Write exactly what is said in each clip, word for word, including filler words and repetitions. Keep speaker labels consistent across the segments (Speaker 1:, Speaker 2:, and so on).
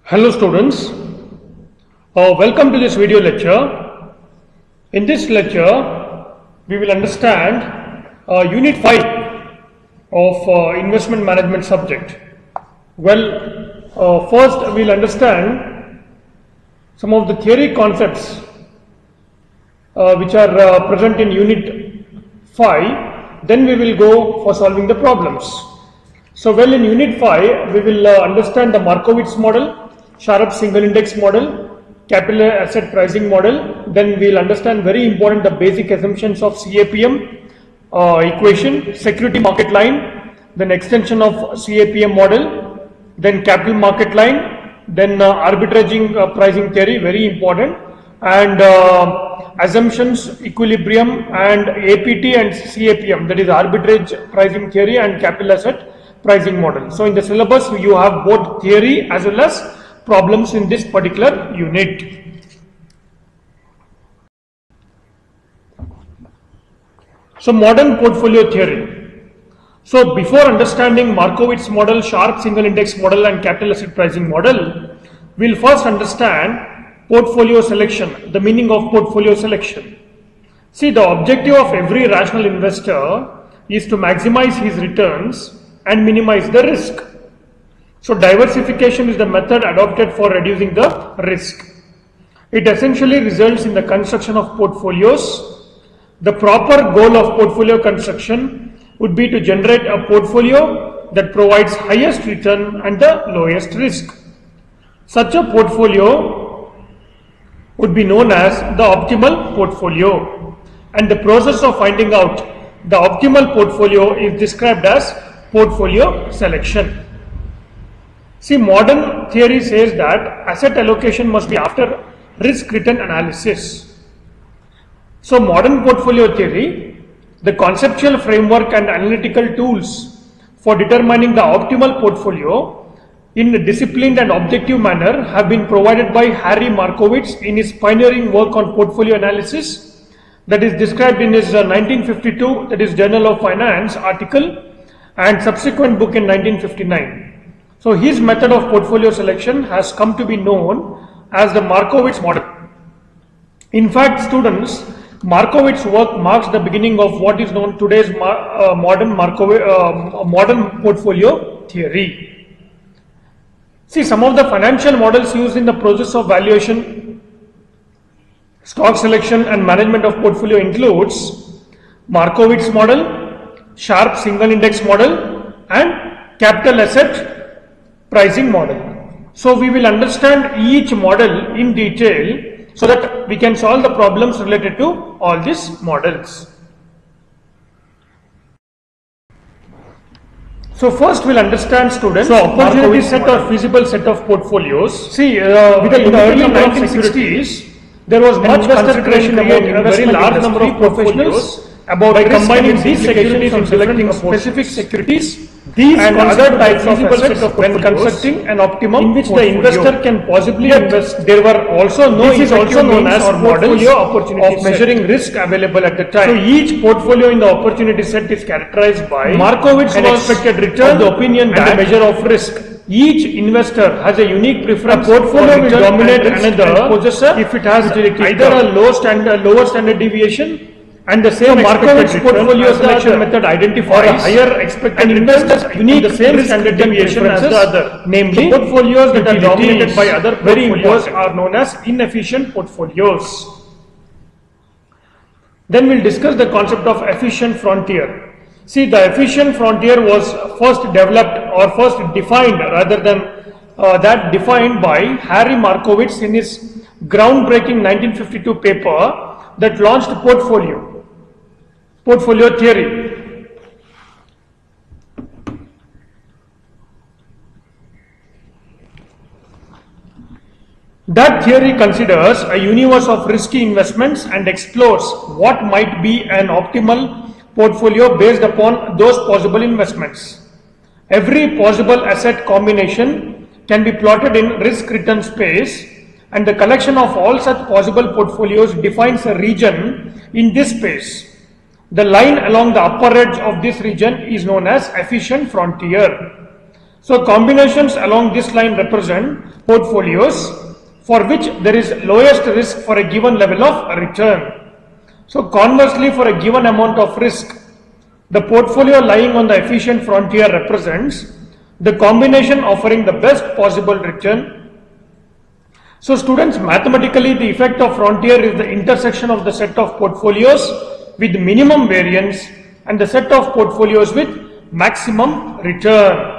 Speaker 1: Hello students, uh, welcome to this video lecture. In this lecture, we will understand uh, Unit five of uh, Investment Management subject. Well, uh, first we will understand some of the theory concepts uh, which are uh, present in Unit five, then we will go for solving the problems. So, well, in Unit five, we will uh, understand the Markowitz model, Sharpe single index model, capital asset pricing model. Then we will understand very important the basic assumptions of C A P M uh, equation, security market line, then extension of C A P M model, then capital market line, then uh, arbitraging uh, pricing theory, very important, and uh, assumptions, equilibrium, and A P T and C A P M, that is arbitrage pricing theory and capital asset pricing model. So in the syllabus you have both theory as well as problems in this particular unit. So modern portfolio theory. So before understanding Markowitz model, Sharpe single index model and capital asset pricing model, we will first understand portfolio selection, the meaning of portfolio selection. See, the objective of every rational investor is to maximize his returns and minimize the risk. So diversification is the method adopted for reducing the risk. It essentially results in the construction of portfolios. The proper goal of portfolio construction would be to generate a portfolio that provides highest return and the lowest risk. Such a portfolio would be known as the optimal portfolio, and the process of finding out the optimal portfolio is described as portfolio selection. See, modern theory says that asset allocation must be after risk-return analysis. So, modern portfolio theory, the conceptual framework and analytical tools for determining the optimal portfolio in a disciplined and objective manner have been provided by Harry Markowitz in his pioneering work on portfolio analysis, that is described in his uh, nineteen fifty-two, that is Journal of Finance article, and subsequent book in nineteen fifty-nine. So his method of portfolio selection has come to be known as the Markowitz model. In fact, students, Markowitz work marks the beginning of what is known today's uh, modern Markowitz, uh, modern portfolio theory. See, some of the financial models used in the process of valuation, stock selection and management of portfolio includes Markowitz model, Sharpe single index model, and capital asset pricing model. So we will understand each model in detail so that we can solve the problems related to all these models. So first we'll understand, students, so opportunity set or feasible set of portfolios. See, uh, with the, in the early nineteen sixties, there was much consideration about a very large number of professionals about by combining these securities and selecting specific securities. These and other types of assets of when constructing an optimum in which the investor can possibly Yet, invest. There were also no this is also known as portfolio opportunity of measuring set. risk available at the time. So each portfolio in the opportunity set is characterized by Markowitz an expected return, the opinion and the measure of risk. Each investor has a unique preference. A portfolio will dominate another possessor if it has either a low standard, lower standard deviation. And the same so Markowitz portfolio selection method identifies a higher expected investors unique the same standard deviation as the other. Namely, the portfolios that are dominated by other very portfolios are known as inefficient portfolios. Then we'll discuss the concept of efficient frontier. See, the efficient frontier was first developed or first defined rather than uh, that defined by Harry Markowitz in his groundbreaking nineteen fifty-two paper that launched portfolio. Portfolio theory. That theory considers a universe of risky investments and explores what might be an optimal portfolio based upon those possible investments. Every possible asset combination can be plotted in risk-return space, and the collection of all such possible portfolios defines a region in this space. The line along the upper edge of this region is known as efficient frontier. So combinations along this line represent portfolios for which there is lowest risk for a given level of return. So conversely, for a given amount of risk, the portfolio lying on the efficient frontier represents the combination offering the best possible return. So students, mathematically the effect of frontier is the intersection of the set of portfolios with minimum variance and the set of portfolios with maximum return.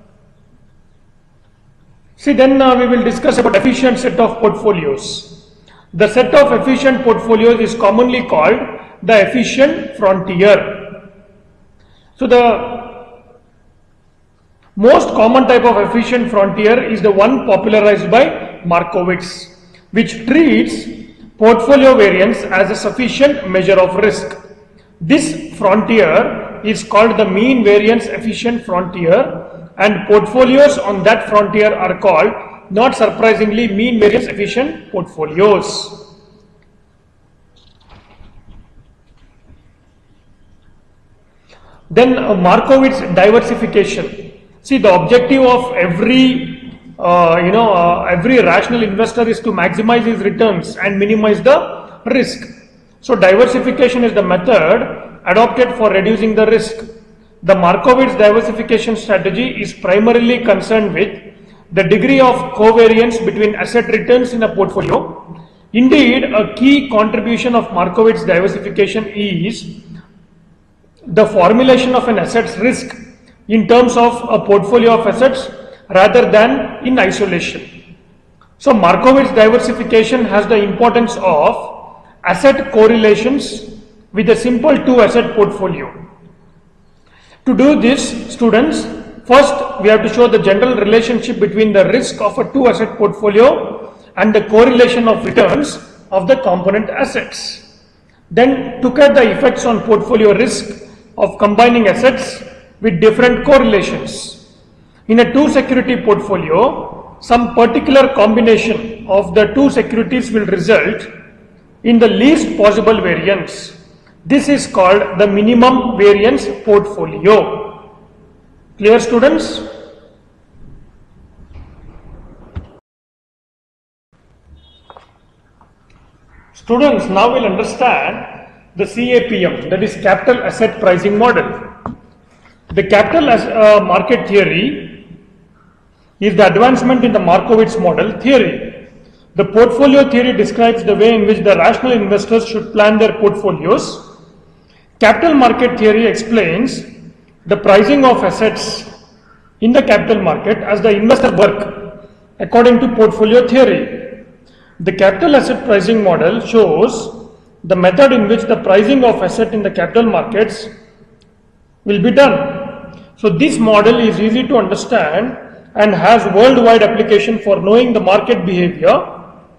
Speaker 1: See, then uh, we will discuss about efficient set of portfolios. The set of efficient portfolios is commonly called the efficient frontier. So the most common type of efficient frontier is the one popularized by Markowitz, which treats portfolio variance as a sufficient measure of risk. This frontier is called the mean variance efficient frontier, and portfolios on that frontier are called, not surprisingly, mean variance efficient portfolios. Then uh, Markowitz diversification. See, the objective of every uh, you know uh, every rational investor is to maximize his returns and minimize the risk. So diversification is the method adopted for reducing the risk. The Markowitz diversification strategy is primarily concerned with the degree of covariance between asset returns in a portfolio. Indeed, a key contribution of Markowitz diversification is the formulation of an asset's risk in terms of a portfolio of assets rather than in isolation. So Markowitz diversification has the importance of asset correlations with a simple two asset portfolio. To do this, students, first we have to show the general relationship between the risk of a two asset portfolio and the correlation of returns of the component assets. Then look at the effects on portfolio risk of combining assets with different correlations. In a two security portfolio, some particular combination of the two securities will result in the least possible variance. This is called the minimum variance portfolio. Clear, students? Students, now we'll understand the C A P M, that is capital asset pricing model. The capital as, uh, market theory is the advancement in the Markowitz model theory. The portfolio theory describes the way in which the rational investors should plan their portfolios. Capital market theory explains the pricing of assets in the capital market as the investor work according to portfolio theory. The capital asset pricing model shows the method in which the pricing of asset in the capital markets will be done. So this model is easy to understand and has worldwide application for knowing the market behavior.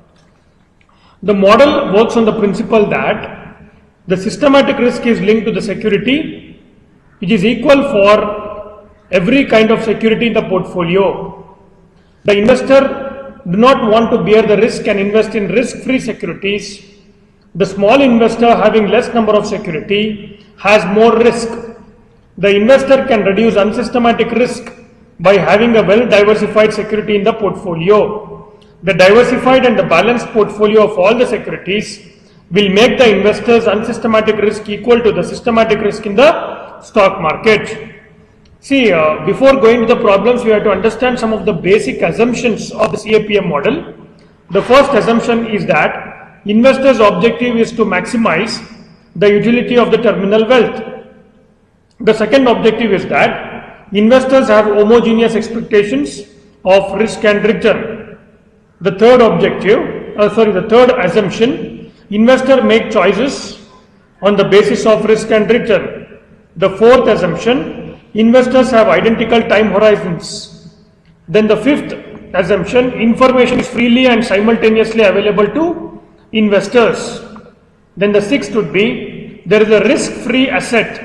Speaker 1: The model works on the principle that the systematic risk is linked to the security, which is equal for every kind of security in the portfolio. The investor do not want to bear the risk and invest in risk-free securities. The small investor having less number of security has more risk. The investor can reduce unsystematic risk by having a well-diversified security in the portfolio. The diversified and the balanced portfolio of all the securities will make the investor's unsystematic risk equal to the systematic risk in the stock market. See, uh, before going to the problems, we have to understand some of the basic assumptions of the C A P M model. The first assumption is that investor's objective is to maximize the utility of the terminal wealth. The second objective is that investors have homogeneous expectations of risk and return. The third objective, uh, sorry, the third assumption, investor make choices on the basis of risk and return. The fourth assumption, investors have identical time horizons. Then the fifth assumption, information is freely and simultaneously available to investors. Then the sixth would be, there is a risk-free asset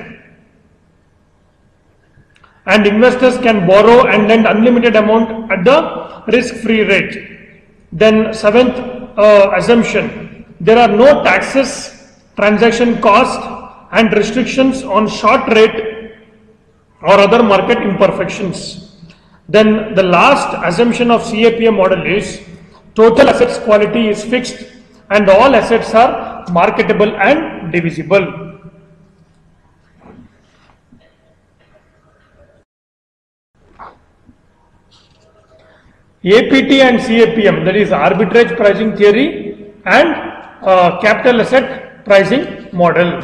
Speaker 1: and investors can borrow and lend unlimited amount at the risk-free rate. Then seventh uh, assumption, there are no taxes, transaction cost and restrictions on short rate or other market imperfections. Then the last assumption of C A P M model is total assets quality is fixed and all assets are marketable and divisible. A P T and C A P M, that is arbitrage pricing theory and uh, capital asset pricing model.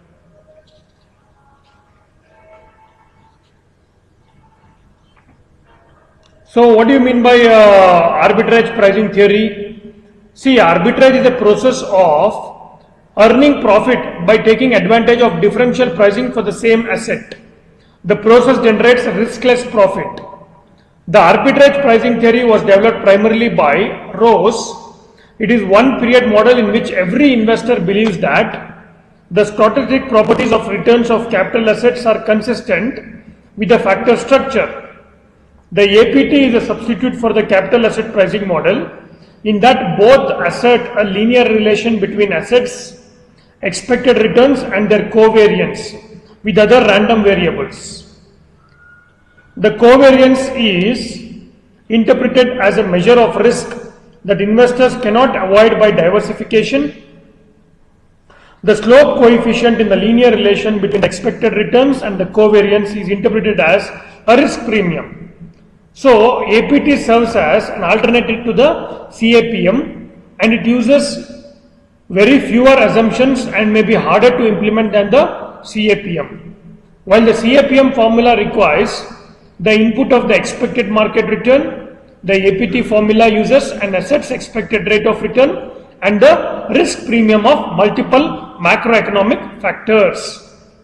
Speaker 1: So what do you mean by uh, arbitrage pricing theory? See, arbitrage is a process of earning profit by taking advantage of differential pricing for the same asset. The process generates riskless profit. The arbitrage pricing theory was developed primarily by Rose. It is one period model in which every investor believes that the strategic properties of returns of capital assets are consistent with the factor structure. The A P T is a substitute for the capital asset pricing model in that both assert a linear relation between assets, expected returns and their covariance with other random variables. The covariance is interpreted as a measure of risk that investors cannot avoid by diversification. The slope coefficient in the linear relation between expected returns and the covariance is interpreted as a risk premium. So, A P T serves as an alternative to the C A P M and it uses very fewer assumptions and may be harder to implement than the C A P M. While the C A P M formula requires the input of the expected market return, the A P T formula uses an asset's expected rate of return and the risk premium of multiple macroeconomic factors.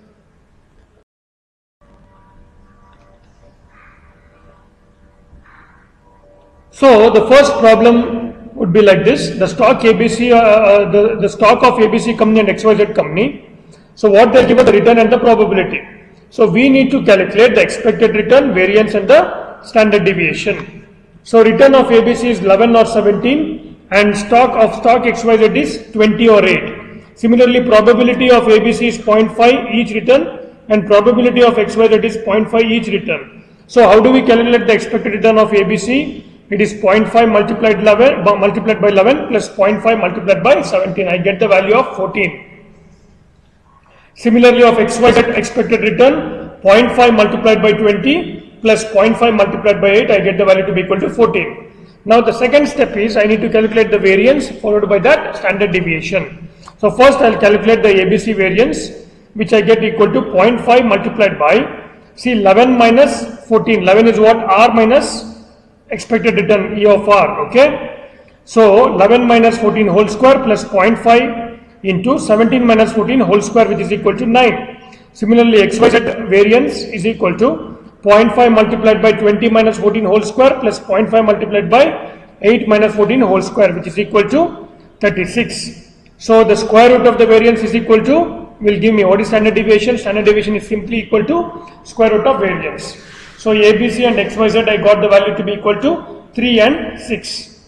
Speaker 1: So the first problem would be like this: the stock A B C, uh, the, the stock of A B C company and X Y Z company. So what they give us the return and the probability. So we need to calculate the expected return, variance and the standard deviation. So return of A B C is eleven or seventeen and stock of stock X Y Z is twenty or eight. Similarly, probability of A B C is zero point five each return and probability of X Y Z is zero point five each return. So how do we calculate the expected return of A B C? It is zero point five multiplied, eleven, multiplied by eleven plus zero point five multiplied by seventeen. I get the value of fourteen. Similarly, of X Y Z expected return, zero point five multiplied by twenty plus zero point five multiplied by eight, I get the value to be equal to fourteen. Now the second step is I need to calculate the variance followed by that standard deviation. So first I will calculate the A B C variance, which I get equal to zero point five multiplied by, see, eleven minus fourteen. eleven is what? R minus expected return, E of R, okay? So eleven minus fourteen whole square plus zero point five into seventeen minus fourteen whole square, which is equal to nine. Similarly, X Y Z variance is equal to zero point five multiplied by twenty minus fourteen whole square plus zero point five multiplied by eight minus fourteen whole square, which is equal to thirty-six. So the square root of the variance is equal to, will give me what is standard deviation. Standard deviation is simply equal to square root of variance. So A B C and X Y Z, I got the value to be equal to three and six.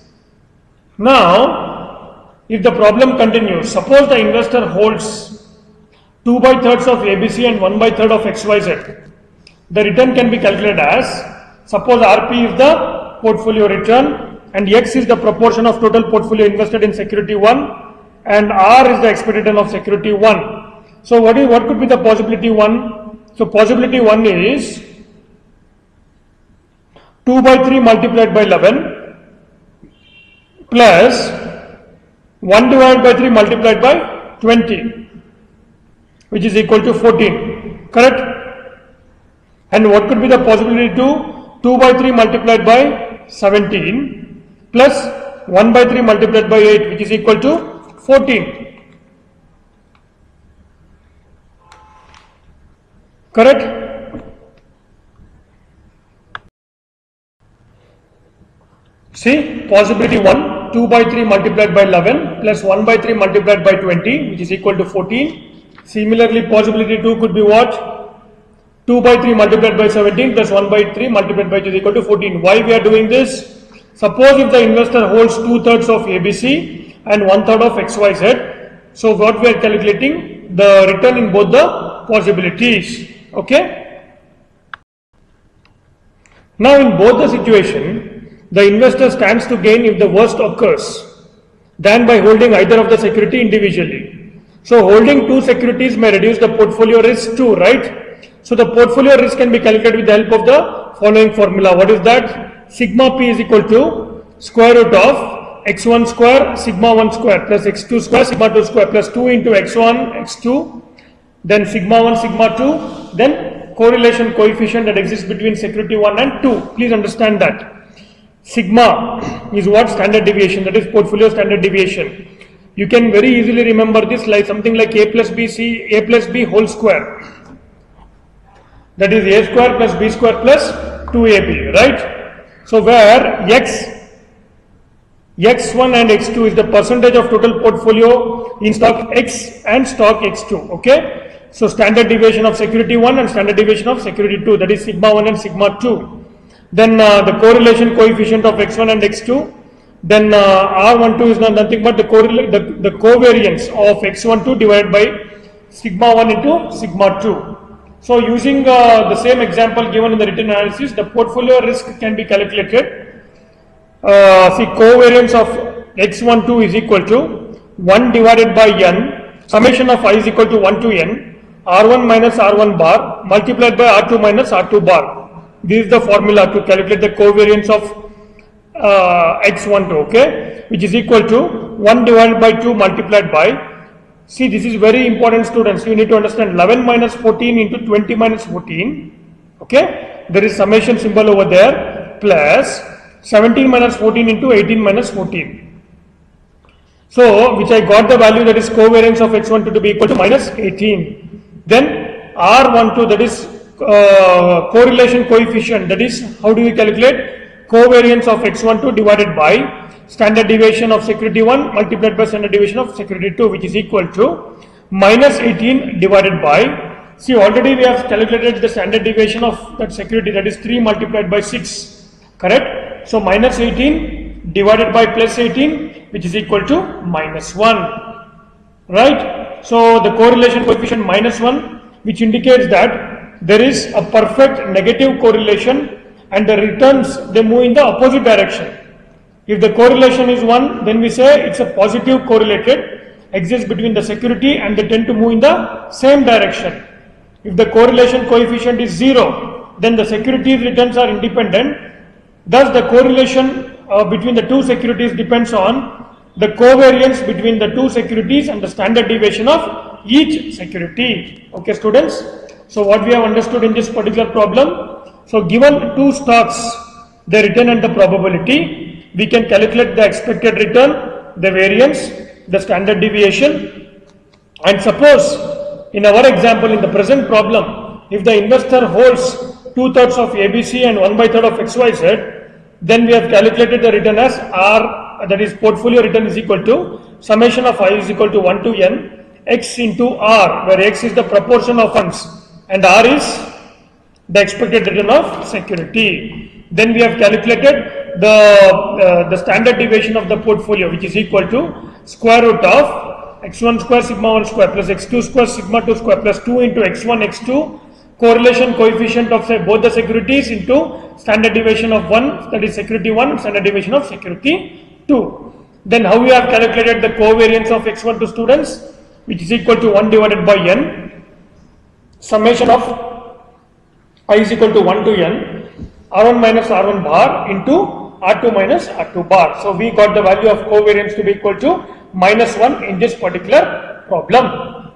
Speaker 1: Now, if the problem continues, suppose the investor holds two by thirds of A B C and one by third of X Y Z. The return can be calculated as, suppose R P is the portfolio return and X is the proportion of total portfolio invested in security one and R is the expected return of security one. So what is, what could be the possibility one? So possibility one is two by three multiplied by eleven plus one divided by three multiplied by twenty, which is equal to fourteen, correct? And what could be the possibility two? two by three multiplied by seventeen plus one by three multiplied by eight, which is equal to fourteen, correct? See, possibility one, two by three multiplied by eleven plus one by three multiplied by twenty, which is equal to fourteen. Similarly, possibility two could be what? two by three multiplied by seventeen plus one by three multiplied by two is equal to fourteen. Why we are doing this? Suppose if the investor holds two thirds of A B C and one third of X Y Z. So what we are calculating? The return in both the possibilities. Okay. Now in both the situation, the investor stands to gain if the worst occurs than by holding either of the security individually. So holding two securities may reduce the portfolio risk too, right? So the portfolio risk can be calculated with the help of the following formula. What is that? Sigma P is equal to square root of x one square sigma one square plus x two square sigma two square plus two into x one x two, then sigma one sigma two, then correlation coefficient that exists between security one and two. Please understand that. Sigma is what? Standard deviation, that is portfolio standard deviation. You can very easily remember this like something like a plus b c, a plus b whole square. That is a square plus b square plus two a b, right? So where x, x one and x two is the percentage of total portfolio in stock X and stock X two, okay? So standard deviation of security one and standard deviation of security two, that is sigma one and sigma two. Then uh, the correlation coefficient of x one and x two. Then uh, R twelve is not nothing but the, the, the covariance of x twelve divided by sigma one into sigma two. So using uh, the same example given in the written analysis, the portfolio risk can be calculated. Uh, see, covariance of x twelve is equal to one divided by n, summation of I is equal to one to n, R one minus R one bar multiplied by R two minus R two bar. This is the formula to calculate the covariance of uh, x twelve, okay, which is equal to one divided by two multiplied by, see, this is very important, students, you need to understand, eleven minus fourteen into twenty minus fourteen, okay, there is summation symbol over there, plus seventeen minus fourteen into eighteen minus fourteen. So, which I got the value, that is covariance of x twelve to be equal to minus eighteen. Then R twelve, that is Uh, correlation coefficient, that is how do we calculate covariance of x twelve divided by standard deviation of security one multiplied by standard deviation of security two, which is equal to minus eighteen divided by, see, already we have calculated the standard deviation of that security, that is three multiplied by six, correct? So minus eighteen divided by plus eighteen, which is equal to minus one, right? So the correlation coefficient minus one, which indicates that there is a perfect negative correlation and the returns, they move in the opposite direction. If the correlation is one, then we say it's a positive correlated, exists between the security and they tend to move in the same direction. If the correlation coefficient is zero, then the securities returns are independent. Thus the correlation uh, between the two securities depends on the covariance between the two securities and the standard deviation of each security. Okay, students? So what we have understood in this particular problem, so given two stocks, the return and the probability, we can calculate the expected return, the variance, the standard deviation, and suppose in our example in the present problem, if the investor holds two thirds of A B C and one by third of X Y Z, then we have calculated the return as R, that is portfolio return is equal to summation of I is equal to one to n, X into R, where X is the proportion of funds and R is the expected return of security. Then we have calculated the, uh, the standard deviation of the portfolio, which is equal to square root of x one square sigma one square plus x two square sigma two square plus two into x one x two, correlation coefficient of say both the securities into standard deviation of one, that is security one, standard deviation of security two. Then how we have calculated the covariance of x one to students, which is equal to one divided by n, summation of I is equal to one to n, R one minus R one bar into R two minus R two bar. So we got the value of covariance to be equal to minus one in this particular problem.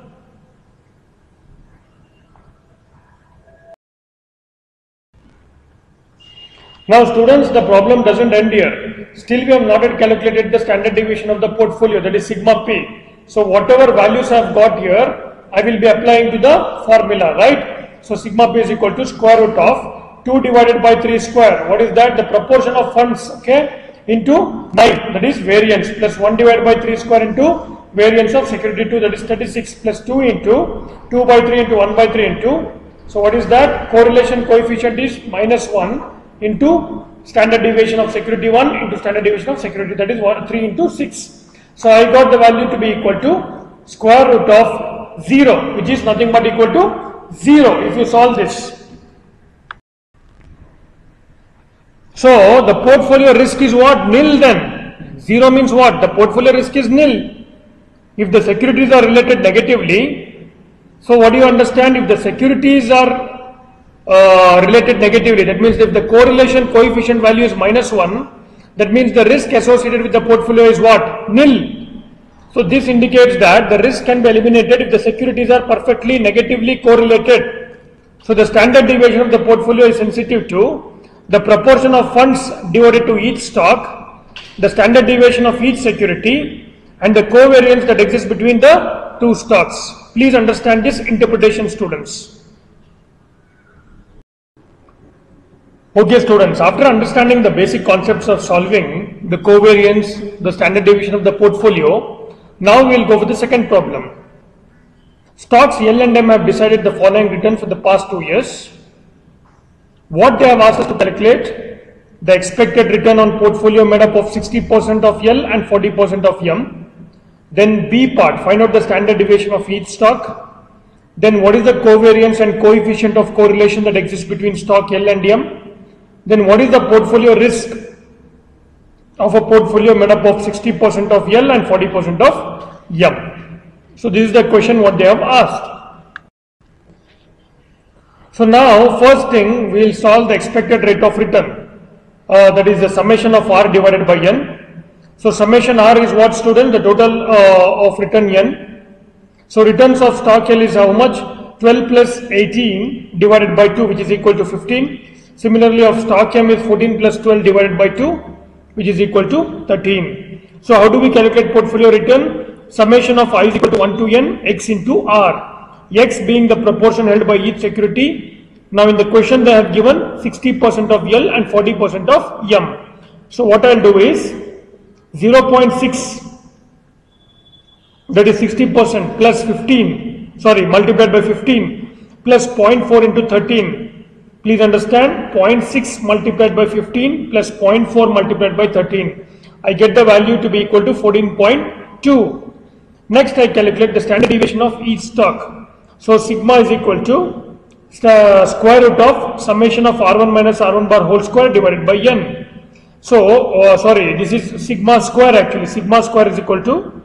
Speaker 1: Now students, the problem doesn't end here. Still we have not yet calculated the standard deviation of the portfolio, that is sigma p. So whatever values I have got here, I will be applying to the formula, right? So sigma p is equal to square root of two divided by three square. What is that? The proportion of funds, okay, into nine, that is variance, plus one divided by three square into variance of security two, that is thirty-six, plus two into two by three into one by three into, so what is that? Correlation coefficient is minus one into standard deviation of security one into standard deviation of security, that is three into six. So I got the value to be equal to square root of zero, which is nothing but equal to zero if you solve this. So the portfolio risk is what? Nil then. Zero means what? The portfolio risk is nil. If the securities are related negatively, so what do you understand? If the securities are uh, related negatively, that means if the correlation coefficient value is minus one, that means the risk associated with the portfolio is what? Nil. So this indicates that the risk can be eliminated if the securities are perfectly negatively correlated. So the standard deviation of the portfolio is sensitive to the proportion of funds devoted to each stock, the standard deviation of each security, and the covariance that exists between the two stocks. Please understand this interpretation, students. Okay, students, after understanding the basic concepts of solving the covariance, the standard deviation of the portfolio, now we will go for the second problem. Stocks L and M have decided the following returns for the past two years. What they have asked us to calculate: the expected return on portfolio made up of sixty percent of L and forty percent of M. Then B part, find out the standard deviation of each stock. Then what is the covariance and coefficient of correlation that exists between stock L and M. Then what is the portfolio risk of a portfolio made up of sixty percent of L and forty percent of M. So this is the question what they have asked. So now first thing we will solve the expected rate of return, uh, that is the summation of R divided by N. So summation R is what, student? The total uh, of return N. So returns of stock L is how much? twelve plus eighteen divided by two, which is equal to fifteen. Similarly of stock M is fourteen plus twelve divided by two, which is equal to thirteen. So how do we calculate portfolio return? Summation of I is equal to one to N, X into R. X being the proportion held by each security. Now in the question they have given sixty percent of L and forty percent of M. So what I will do is zero point six, that is sixty percent plus fifteen, sorry, multiplied by fifteen plus zero point four into thirteen. Please understand, zero point six multiplied by fifteen plus zero point four multiplied by thirteen. I get the value to be equal to fourteen point two. Next I calculate the standard deviation of each stock. So sigma is equal to square root of summation of R one minus R one bar whole square divided by N. So, uh, sorry, this is sigma square actually. Sigma square is equal to,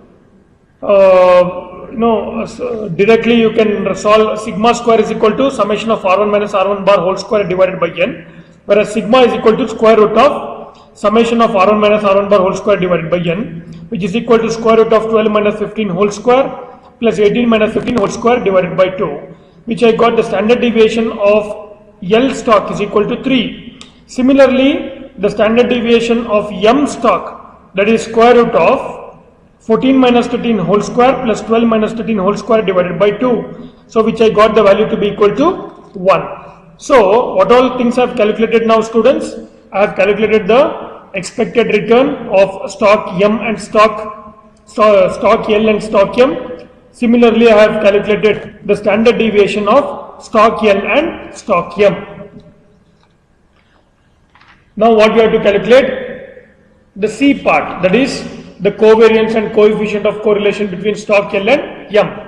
Speaker 1: uh, no, so directly you can solve sigma square is equal to summation of R one minus R one bar whole square divided by N. Whereas sigma is equal to square root of summation of R one minus R one bar whole square divided by N, which is equal to square root of twelve minus fifteen whole square plus eighteen minus fifteen whole square divided by two, which I got the standard deviation of L stock is equal to three. Similarly, the standard deviation of M stock, that is square root of fourteen minus thirteen whole square plus twelve minus thirteen whole square divided by two. So which I got the value to be equal to one. So what all things I have calculated now, students? I have calculated the expected return of stock M and stock, stock L and stock M. Similarly, I have calculated the standard deviation of stock L and stock M. Now what you have to calculate? The C part, that is the covariance and coefficient of correlation between stock L and M.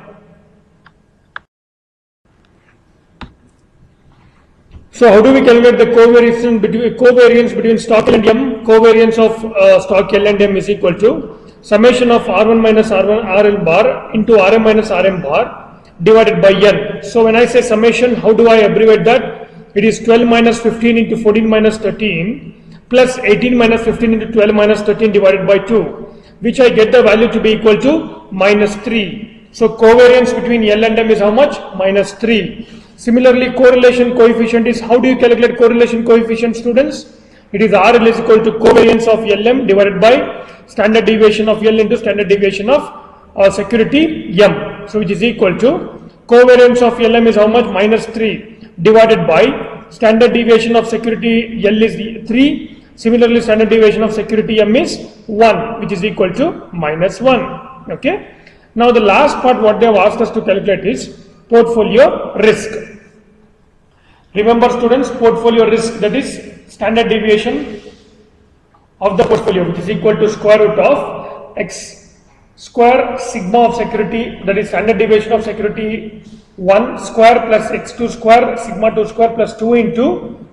Speaker 1: So how do we calculate the covariance between, covariance between stock L and M? Covariance of uh, stock L and M is equal to summation of R one minus R one R L bar into R M minus R M bar divided by N. So when I say summation, how do I abbreviate that? It is twelve minus fifteen into fourteen minus thirteen plus eighteen minus fifteen into twelve minus thirteen divided by two, which I get the value to be equal to minus three. So covariance between L and M is how much? Minus three. Similarly, correlation coefficient is, how do you calculate correlation coefficient, students? It is R L is equal to covariance of L M divided by standard deviation of L into standard deviation of uh, security M. So which is equal to covariance of L M is how much? Minus three divided by standard deviation of security L is three. Similarly, standard deviation of security M is one, which is equal to minus one. Okay. Now the last part what they have asked us to calculate is portfolio risk. Remember, students, portfolio risk, that is standard deviation of the portfolio, which is equal to square root of x square sigma of security, that is standard deviation of security one square plus x two square sigma two square plus two into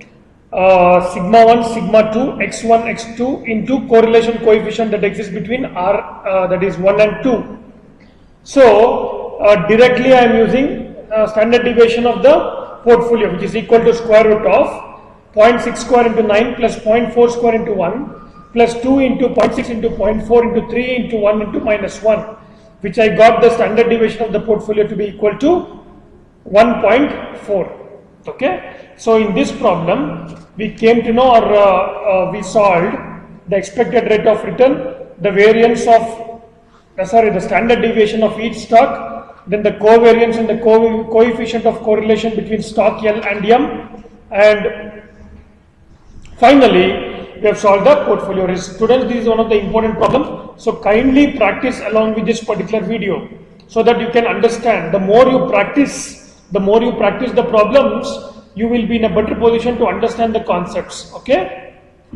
Speaker 1: uh, sigma one, sigma two, x one, x two into correlation coefficient that exists between R, uh, that is one and two. So uh, directly I am using uh, standard deviation of the portfolio, which is equal to square root of zero point six square into nine plus zero point four square into one plus two into zero point six into zero point four into three into one into minus one, which I got the standard deviation of the portfolio to be equal to one point four. Okay, so in this problem we came to know, or uh, uh, we solved the expected rate of return, the variance of uh, sorry the standard deviation of each stock, then the covariance and the co coefficient of correlation between stock L and M, and finally we have solved the portfolio risk. Students, this is one of the important problems, so kindly practice along with this particular video so that you can understand. The more you practice, the more you practice the problems, you will be in a better position to understand the concepts. Okay.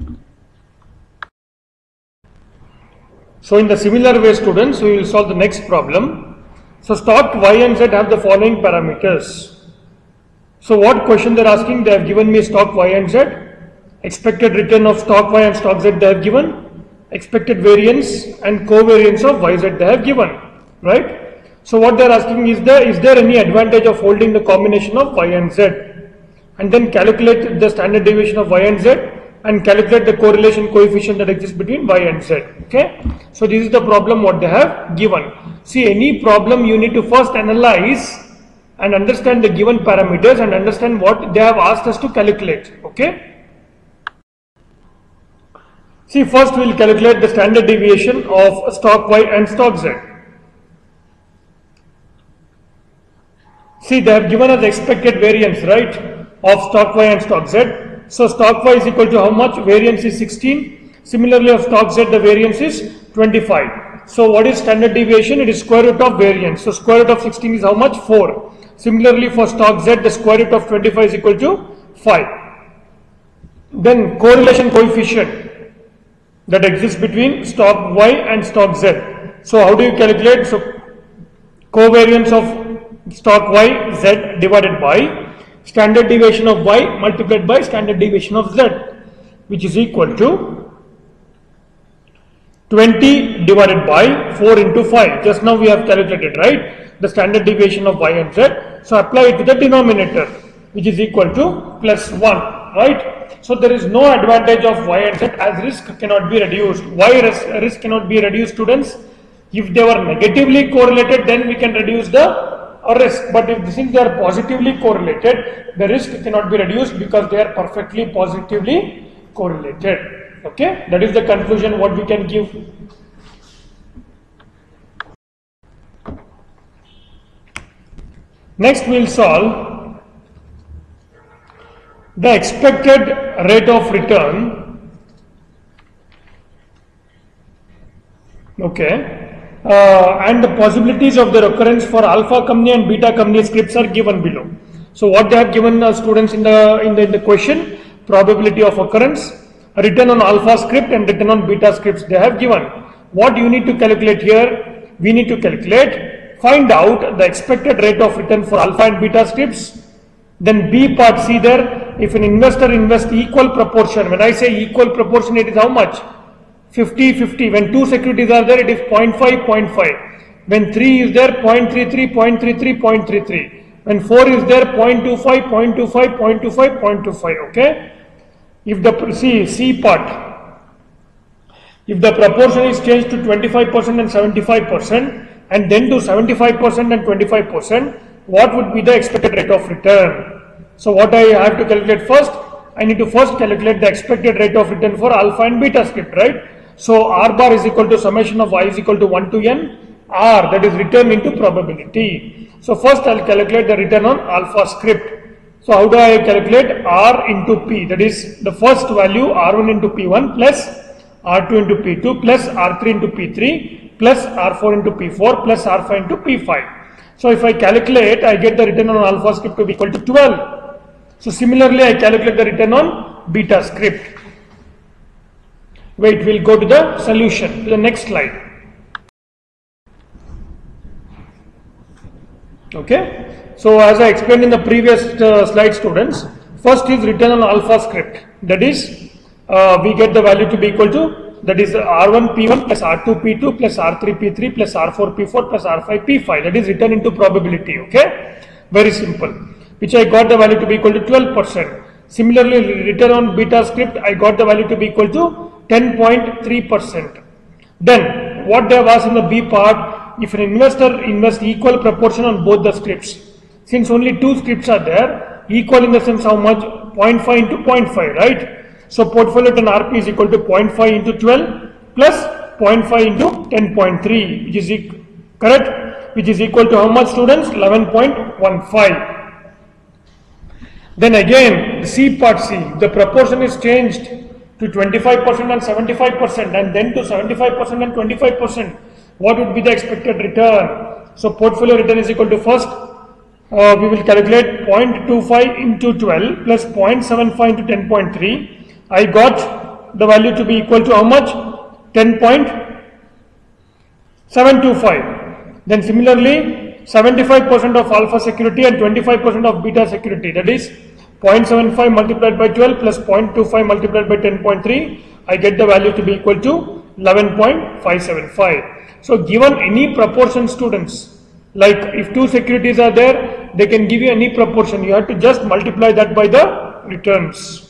Speaker 1: So in the similar way, students, we will solve the next problem. So stock Y and Z have the following parameters. So what question they are asking? They have given me stock Y and Z. Expected return of stock Y and stock Z they have given, expected variance and covariance of Y Z they have given, right? So what they are asking is there is there any advantage of holding the combination of Y and Z, and then calculate the standard deviation of Y and Z and calculate the correlation coefficient that exists between Y and Z. Okay, so this is the problem what they have given. See, any problem you need to first analyze and understand the given parameters and understand what they have asked us to calculate. Okay. See, first we will calculate the standard deviation of stock Y and stock Z. See, they have given us the expected variance, right, of stock Y and stock Z. So stock Y is equal to how much? Variance is sixteen. Similarly, of stock Z, the variance is twenty-five. So what is standard deviation? It is square root of variance. So square root of sixteen is how much? four. Similarly, for stock Z, the square root of twenty-five is equal to five. Then correlation coefficient that exists between stock Y and stock Z. So how do you calculate? So covariance of stock Y Z divided by standard deviation of Y multiplied by standard deviation of Z, which is equal to twenty divided by four into five. Just now we have calculated, right, the standard deviation of Y and Z. So apply it to the denominator, which is equal to plus one, right? So there is no advantage of Y and Z, as risk cannot be reduced. Why risk, risk cannot be reduced, students? If they were negatively correlated, then we can reduce the risk. But if since they are positively correlated, the risk cannot be reduced because they are perfectly positively correlated. Okay, that is the conclusion what we can give. Next we will solve the expected rate of return, okay, uh, and the possibilities of the occurrence for alpha company and beta company scripts are given below. So what they have given uh, students in the, in the in the question: probability of occurrence, return on alpha script and return on beta scripts they have given. What you need to calculate here? We need to calculate, find out the expected rate of return for alpha and beta scripts. Then B part, see there, if an investor invests equal proportion, when I say equal proportion, it is how much? fifty fifty. When two securities are there, it is zero point five, zero point five. When three is there, zero point three three, zero point three three, zero point three three. When four is there, zero point two five, zero point two five, zero point two five, zero point two five. Okay. If the, see, C part, if the proportion is changed to twenty-five percent and seventy-five percent and then to seventy-five percent and twenty-five percent, what would be the expected rate of return? So what I have to calculate first, I need to first calculate the expected rate of return for alpha and beta script, right? So R bar is equal to summation of Y is equal to one to N R, that is return into probability. So first I will calculate the return on alpha script. So how do I calculate? R into P, that is the first value R one into P one plus R two into P two plus R three into P three plus R four into P four plus R five into P five. So if I calculate, I get the return on alpha script to be equal to twelve. So similarly, I calculate the return on beta script. Wait, we'll go to the solution, to the next slide. Okay. So as I explained in the previous uh, slide, students, First is return on alpha script. That is, uh, we get the value to be equal to, that is R one P one plus R two P two plus R three P three plus R four P four plus R five P five. That is return into probability. Okay, very simple. Which I got the value to be equal to twelve percent. Similarly, return on beta script, I got the value to be equal to ten point three percent. Then, what they have asked in the B part, if an investor invests equal proportion on both the scripts, since only two scripts are there, equal in the sense how much? zero point five into zero point five, right? So, portfolio return R P is equal to zero point five into twelve plus zero point five into ten point three, which is correct, which is equal to how much, students? eleven point one five. Then again, the C part C, the proportion is changed to twenty-five percent and seventy-five percent and then to seventy-five percent and twenty-five percent. What would be the expected return? So, portfolio return is equal to, first, uh, we will calculate zero point two five into twelve plus zero point seven five into ten point three. I got the value to be equal to how much? ten point seven two five. Then similarly, seventy-five percent of alpha security and twenty-five percent of beta security, that is zero point seven five multiplied by twelve plus zero point two five multiplied by ten point three, I get the value to be equal to eleven point five seven five. So, given any proportion, students, like if two securities are there, they can give you any proportion, you have to just multiply that by the returns.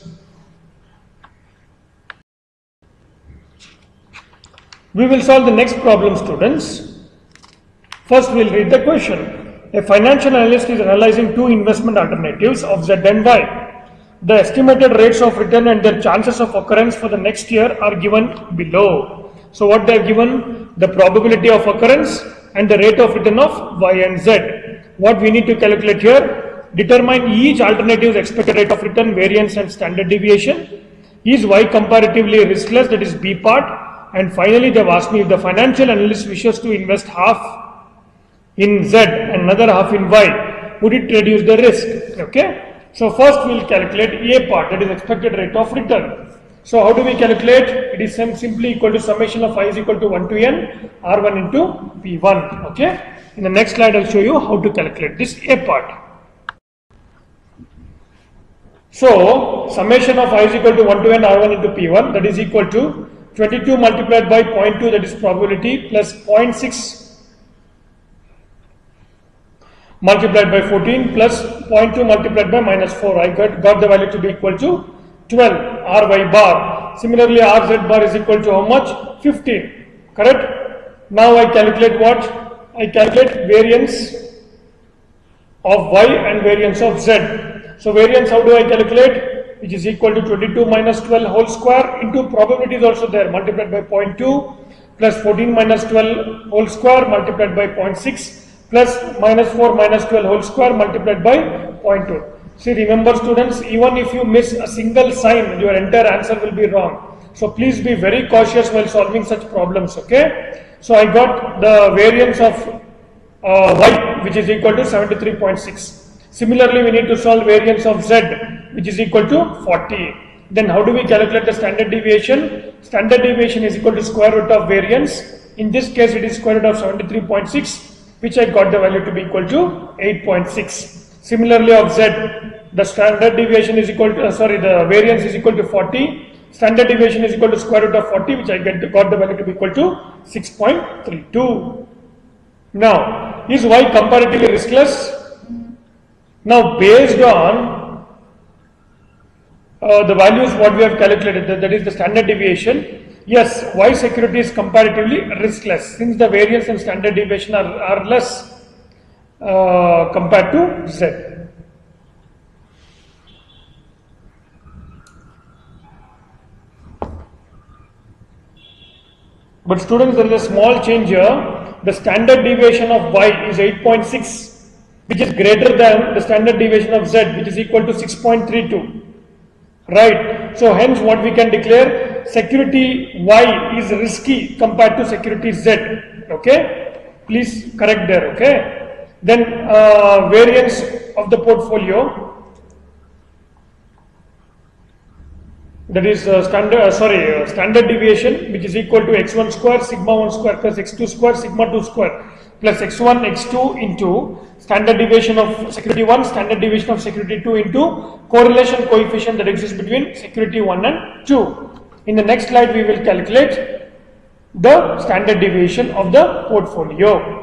Speaker 1: We will solve the next problem, students. First, we will read the question. A financial analyst is analyzing two investment alternatives of Z and Y. The estimated rates of return and their chances of occurrence for the next year are given below. So, what they have given? The probability of occurrence and the rate of return of Y and Z. What we need to calculate here? Determine each alternative's expected rate of return, variance and standard deviation. Is Y comparatively riskless? That is B part. And finally, they have asked me if the financial analyst wishes to invest half in Z and another half in Y, would it reduce the risk? Okay. So, first we will calculate A part, that is expected rate of return. So, how do we calculate? It is simply equal to summation of I is equal to one to N R one into P one. Okay. In the next slide, I will show you how to calculate this A part. So, summation of I is equal to one to N R one into P one, that is equal to twenty-two multiplied by zero point two, that is probability, plus zero point six multiplied by fourteen plus zero point two multiplied by minus four. I got, got the value to be equal to twelve R Y bar. Similarly, R Z bar is equal to how much? fifteen. Correct? Now I calculate what? I calculate variance of Y and variance of Z. So, variance, how do I calculate? Which is equal to twenty-two minus twelve whole square into probability is also there, multiplied by zero point two plus fourteen minus twelve whole square multiplied by zero point six plus minus four minus twelve whole square multiplied by zero point two. See, remember, students, even if you miss a single sign, your entire answer will be wrong. So, please be very cautious while solving such problems. Okay. So, I got the variance of uh, Y, which is equal to seventy-three point six. Similarly, we need to solve variance of Z, which is equal to forty. Then how do we calculate the standard deviation? Standard deviation is equal to square root of variance. In this case, it is square root of seventy-three point six, which I got the value to be equal to eight point six. Similarly, of Z, the standard deviation is equal to, uh, sorry, the variance is equal to forty. Standard deviation is equal to square root of forty, which I get got the value to be equal to six point three two. Now, is Y comparatively riskless? Now, based on uh, the values what we have calculated, that, that is the standard deviation, yes, Y security is comparatively riskless since the variance and standard deviation are, are less uh, compared to Z. But students, there is a small change here. The standard deviation of Y is eight point six. Which is greater than the standard deviation of Z, which is equal to six point three two. Right. So, hence what we can declare, security Y is risky compared to security Z. Okay. Please correct there. Okay. Then uh, variance of the portfolio, that is uh, standard uh, sorry uh, standard deviation, which is equal to x one square sigma one square plus x two square sigma two square plus x one, x two into standard deviation of security one, standard deviation of security two into correlation coefficient that exists between security one and two. In the next slide, we will calculate the standard deviation of the portfolio.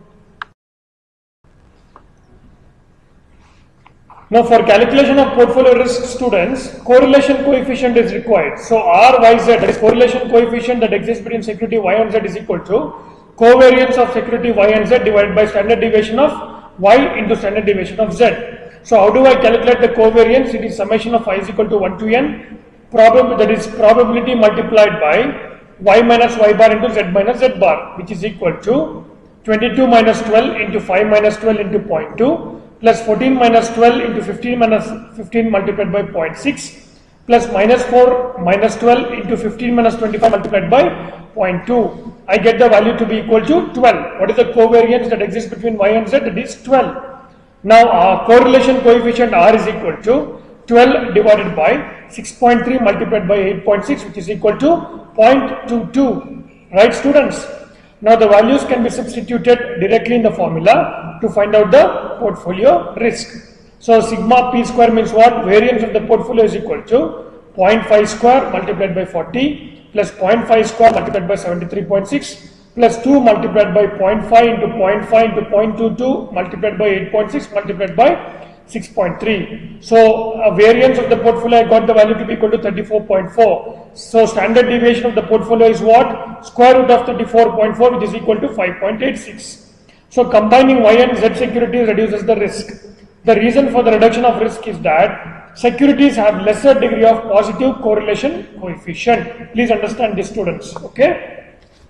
Speaker 1: Now, for calculation of portfolio risk, students, correlation coefficient is required. So, R Y Z, that is correlation coefficient that exists between security Y and Z, is equal to covariance of security Y and Z divided by standard deviation of Y into standard deviation of Z. So, how do I calculate the covariance? It is summation of I is equal to one to n, probab that is probability multiplied by Y minus Y bar into Z minus Z bar, which is equal to twenty-two minus twelve into five minus twelve into zero point two plus fourteen minus twelve into fifteen minus fifteen multiplied by zero point six plus minus four minus twelve into fifteen minus twenty-five multiplied by zero point two. I get the value to be equal to twelve. What is the covariance that exists between Y and Z? That is twelve. Now, our correlation coefficient R is equal to twelve divided by six point three multiplied by eight point six, which is equal to zero point two two. Right, students? Now, the values can be substituted directly in the formula to find out the portfolio risk. So, sigma p square means what? Variance of the portfolio is equal to zero point five square multiplied by forty plus zero point five square multiplied by seventy-three point six plus two multiplied by zero point five into zero point five into zero point two two multiplied by eight point six multiplied by six point three. So, uh, variance of the portfolio, I got the value to be equal to thirty-four point four. So, standard deviation of the portfolio is what? Square root of thirty-four point four, which is equal to five point eight six. So, combining Y and Z securities reduces the risk. The reason for the reduction of risk is that securities have lesser degree of positive correlation coefficient. Please understand this, students. Okay?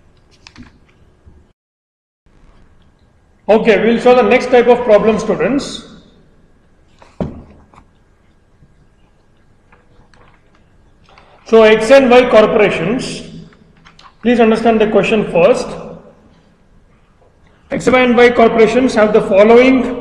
Speaker 1: Okay, we will show the next type of problem, students. So, X and Y corporations, please understand the question first. X, Y and Y corporations have the following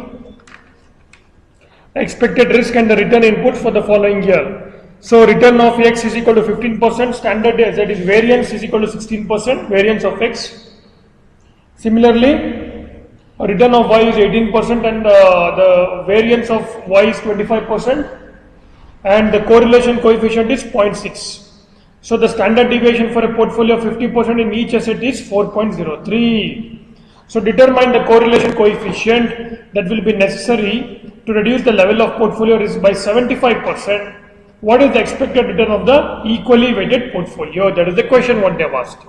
Speaker 1: expected risk and the return inputs for the following year. So, return of X is equal to fifteen percent, standard that is variance is equal to sixteen percent, variance of X. Similarly, return of Y is eighteen percent and uh, the variance of Y is twenty-five percent. And the correlation coefficient is zero point six. So, the standard deviation for a portfolio of fifty percent in each asset is four point zero three. So, determine the correlation coefficient that will be necessary to reduce the level of portfolio risk by seventy-five percent. What is the expected return of the equally weighted portfolio? That is the question what they have asked.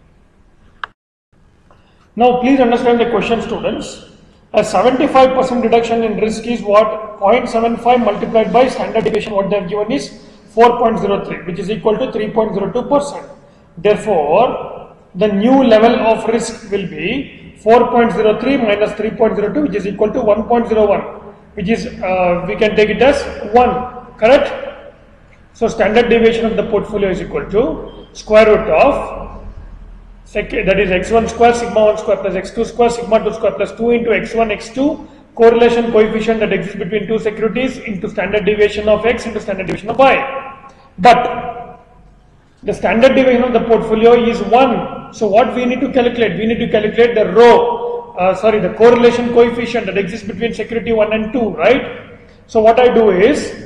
Speaker 1: Now, please understand the question, students. A seventy-five percent reduction in risk is what? zero point seven five multiplied by standard deviation, what they have given is four point zero three, which is equal to three point zero two percent. Therefore, the new level of risk will be four point zero three minus three point zero two, which is equal to one point zero one, which is, uh, we can take it as one, correct? So, standard deviation of the portfolio is equal to square root of that is x one square sigma one square plus x two square sigma two square plus two into x one x two correlation coefficient that exists between two securities into standard deviation of X into standard deviation of Y. But the standard deviation of the portfolio is one. So, what we need to calculate? We need to calculate the rho, uh, sorry, the correlation coefficient that exists between security one and two, right? So, what I do is,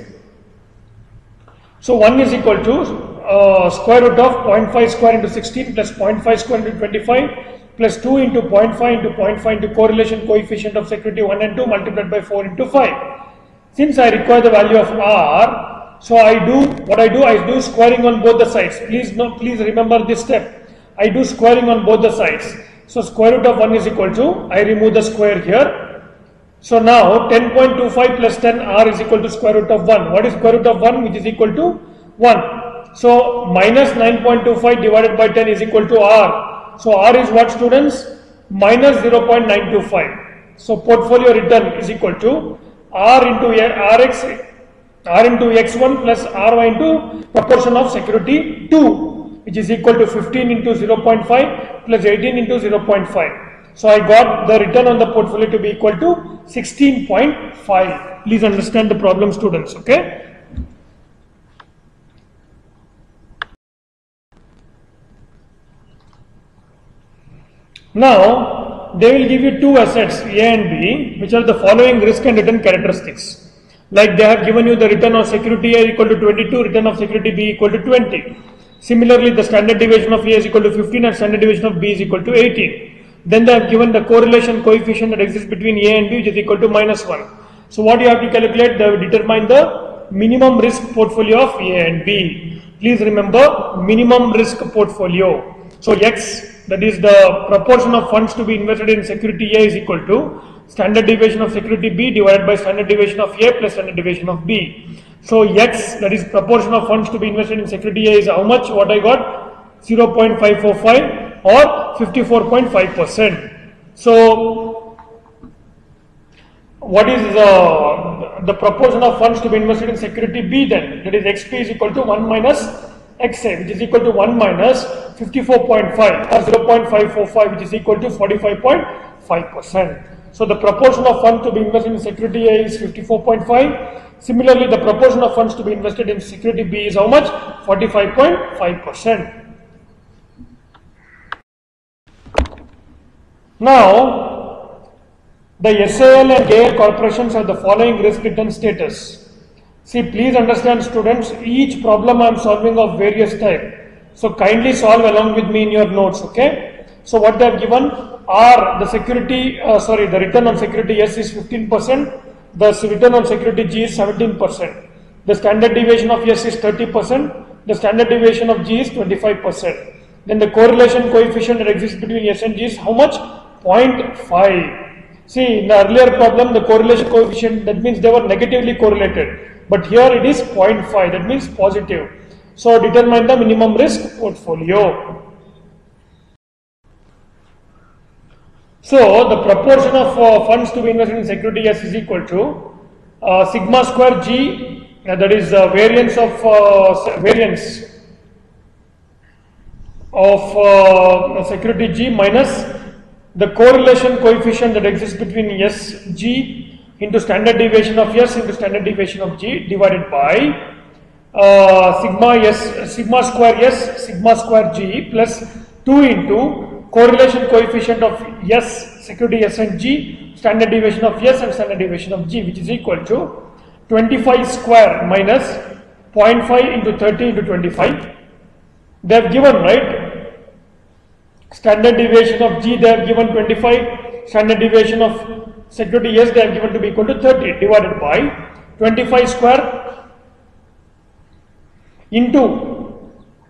Speaker 1: so one is equal to Uh, square root of zero point five square into sixteen plus zero point five square into twenty-five plus two into zero point five into zero point five into correlation coefficient of security one and two multiplied by four into five. Since I require the value of R, so I do, what I do, I do squaring on both the sides. Please no, please remember this step. I do squaring on both the sides. So, square root of one is equal to, I remove the square here. So, now ten point two five plus ten R is equal to square root of one. What is square root of one? Which is equal to one. So, minus nine point two five divided by ten is equal to R. So, R is what, students? Minus zero point nine two five. So, portfolio return is equal to R into Rx, R into X one plus Ry into proportion of security two, which is equal to fifteen into zero point five plus eighteen into zero point five. So, I got the return on the portfolio to be equal to sixteen point five. Please understand the problem, students, okay? Now, they will give you two assets A and B, which are the following risk and return characteristics. Like they have given you the return of security A equal to twenty-two, return of security B equal to twenty. Similarly, the standard deviation of A is equal to fifteen and standard deviation of B is equal to eighteen. Then they have given the correlation coefficient that exists between A and B, which is equal to minus one. So what you have to calculate, they will determine the minimum risk portfolio of A and B. Please remember, minimum risk portfolio. So X, that is the proportion of funds to be invested in security A, is equal to standard deviation of security B divided by standard deviation of A plus standard deviation of B. So X, that is proportion of funds to be invested in security A, is how much? What I got? zero point five four five or fifty-four point five percent. So what is the, the proportion of funds to be invested in security B then? That is X P is equal to one minus X A, which is equal to one minus fifty-four point five, or zero point five four five, which is equal to forty-five point five percent. So the proportion of funds to be invested in security A is fifty-four point five. Similarly, the proportion of funds to be invested in security B is how much? forty-five point five percent. Now, the S A L and A L corporations have the following risk return status. See, please understand students, each problem I am solving of various type. So kindly solve along with me in your notes, okay? So what they have given are the security, uh, sorry, the return on security S is fifteen percent, the return on security G is seventeen percent, the standard deviation of S is thirty percent, the standard deviation of G is twenty-five percent. Then the correlation coefficient that exists between S and G is how much? zero point five. See, in the earlier problem, the correlation coefficient, that means they were negatively correlated. But here it is zero point five, that means positive. So determine the minimum risk portfolio. So the proportion of uh, funds to be invested in security S is equal to uh, sigma square G, uh, that is uh, variance of uh, variance of uh, security G minus the correlation coefficient that exists between S G into standard deviation of S into standard deviation of G divided by uh, sigma S, sigma square S, sigma square G plus two into correlation coefficient of S, security S and G, standard deviation of S and standard deviation of G, which is equal to twenty-five square minus zero point five into thirty into twenty-five. They have given, right? Standard deviation of G, they have given twenty-five, standard deviation of security S, they have given to be equal to thirty, divided by twenty-five square into,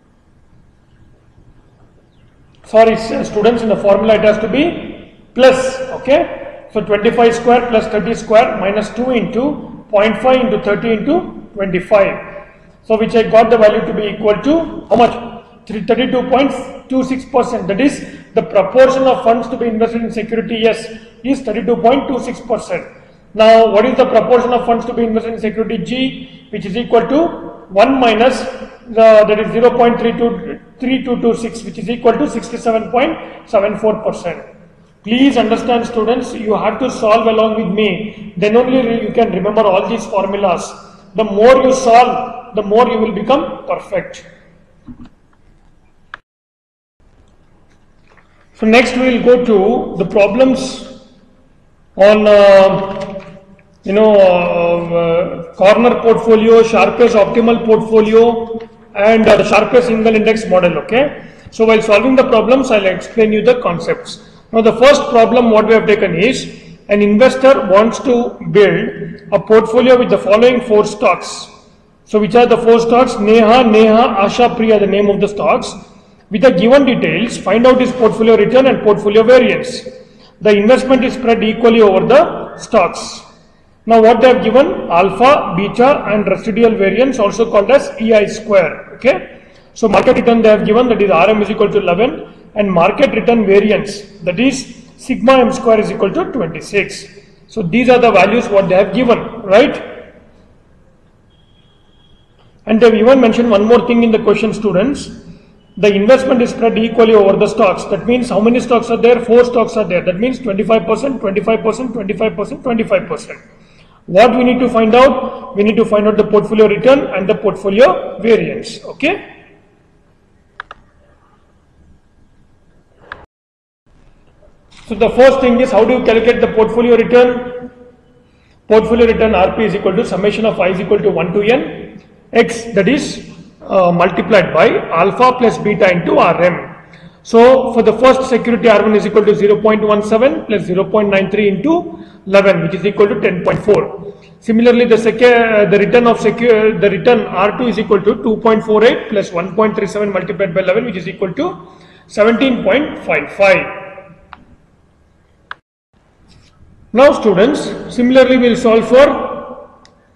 Speaker 1: sorry students, in the formula it has to be plus, okay? So twenty-five square plus thirty square minus two into zero point five into thirty into twenty-five. So which I got the value to be equal to how much? thirty-two point two six percent. That is, the proportion of funds to be invested in security S is thirty-two point two six percent. Now, what is the proportion of funds to be invested in security G, which is equal to one minus the, that is zero point three two two six, which is equal to sixty-seven point seven four percent. Please understand students, you have to solve along with me. Then only you can remember all these formulas. The more you solve, the more you will become perfect. So next we will go to the problems on uh, you know uh, uh, corner portfolio, Sharpe's optimal portfolio, and uh, the Sharpe's single index model. Okay. So while solving the problems, I will explain you the concepts. Now the first problem what we have taken is, an investor wants to build a portfolio with the following four stocks. So which are the four stocks? Neha, Neha, Asha, Priya, the name of the stocks. With the given details, find out his portfolio return and portfolio variance. The investment is spread equally over the stocks. Now what they have given? Alpha, beta and residual variance, also called as E I square. Okay. So market return they have given, that is R M is equal to eleven, and market return variance, that is sigma M square is equal to twenty-six. So these are the values what they have given, right? And they have even mentioned one more thing in the question, students. The investment is spread equally over the stocks. That means how many stocks are there? Four stocks are there. That means twenty-five percent, twenty-five percent, twenty-five percent, twenty-five percent. What we need to find out? We need to find out the portfolio return and the portfolio variance. Okay. So the first thing is, how do you calculate the portfolio return? Portfolio return R P is equal to summation of I is equal to one to n x, that is uh, multiplied by alpha plus beta into R M. So for the first security R one is equal to zero point one seven plus zero point nine three into eleven, which is equal to ten point four. Similarly, the secure, the return of secure, the return R two is equal to two point four eight plus one point three seven multiplied by eleven, which is equal to seventeen point five five. Now students, similarly we will solve for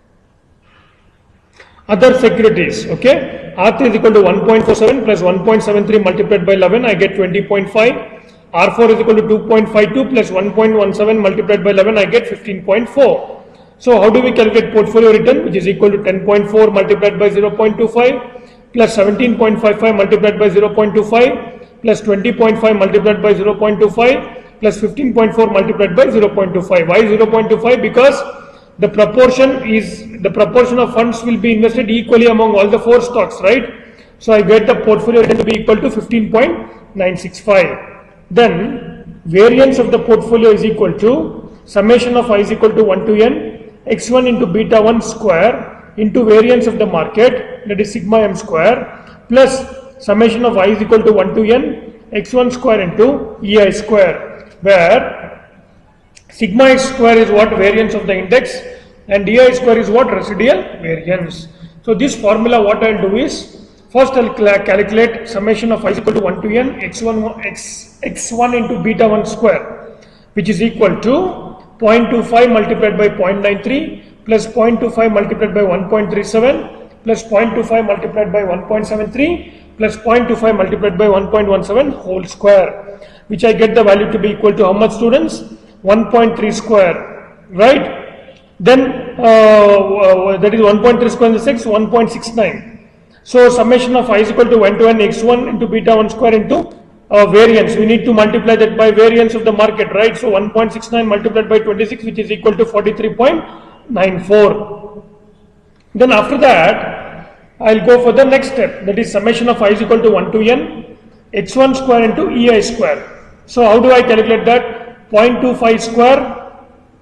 Speaker 1: other securities. Okay, R three is equal to one point four seven plus one point seven three multiplied by eleven, I get twenty point five. R four is equal to two point five two plus one point one seven multiplied by eleven, I get fifteen point four. So how do we calculate portfolio return, which is equal to ten point four multiplied by zero point two five plus seventeen point five five multiplied by zero point two five plus twenty point five multiplied by zero point two five plus fifteen point four multiplied by zero point two five. Why zero point two five? Because the proportion is, the proportion of funds will be invested equally among all the four stocks, right? So I get the portfolio return to be equal to fifteen point nine six five. Then variance of the portfolio is equal to summation of I is equal to one to n x one into beta one square into variance of the market, that is sigma m square, plus summation of I is equal to one to n x one square into E I square, where sigma x square is what? Variance of the index, and E I square is what? Residual variance. So this formula, what I will do is, first I will calculate summation of I is equal to one to n x one x, x1 into beta one square, which is equal to zero point two five multiplied by zero point nine three plus zero point two five multiplied by one point three seven plus zero point two five multiplied by one point seven three plus zero point two five multiplied by one point one seven whole square, which I get the value to be equal to how much, students? one point three square, right? Then uh, uh, that is one point three square into six, one point six nine. So summation of I is equal to one to n x one into beta one square into uh, variance. We need to multiply that by variance of the market, right? So one point six nine multiplied by twenty-six, which is equal to forty-three point nine four. Then after that, I'll go for the next step, that is summation of I is equal to one to n x one square into E I square. So how do I calculate that? zero point two five square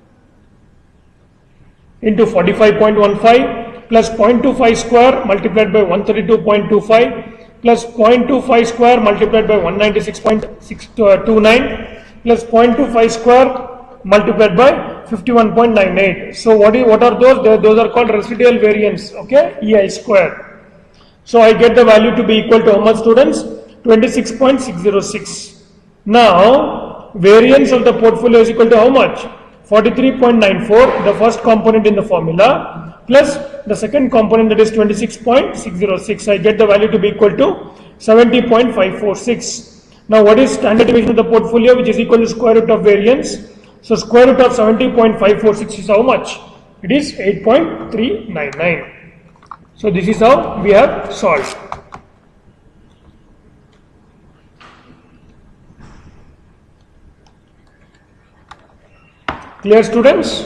Speaker 1: into forty-five point one five plus zero point two five square multiplied by one thirty-two point two five plus zero point two five square multiplied by one ninety-six point six two nine plus zero point two five square multiplied by fifty-one point nine eight. So what, is, what are those? They, those are called residual variance, okay, E I square. So I get the value to be equal to how much, students? twenty-six point six zero six. Now variance of the portfolio is equal to how much? forty-three point nine four, the first component in the formula, plus the second component, that is twenty-six point six zero six. I get the value to be equal to seventy point five four six. Now what is standard deviation of the portfolio, which is equal to square root of variance? So square root of seventy point five four six is how much? It is eight point three nine nine. So this is how we have solved. Clear, students?